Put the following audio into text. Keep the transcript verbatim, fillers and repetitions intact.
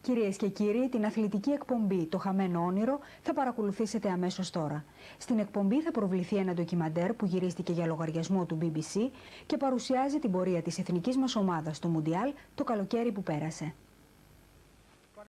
Κυρίες και κύριοι, την αθλητική εκπομπή «Το χαμένο όνειρο» θα παρακολουθήσετε αμέσως τώρα. Στην εκπομπή θα προβληθεί ένα ντοκιμαντέρ που γυρίστηκε για λογαριασμό του μπι μπι σι και παρουσιάζει την πορεία της εθνικής μας ομάδας στο Μουντιάλ το καλοκαίρι που πέρασε.